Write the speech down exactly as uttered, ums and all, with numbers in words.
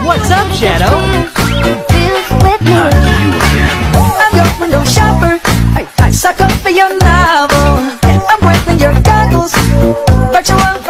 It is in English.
What's up, Shadow? With me. Not you again. I'm your window shopper. I, I suck up for your novel. I'm wearing your goggles. Virtual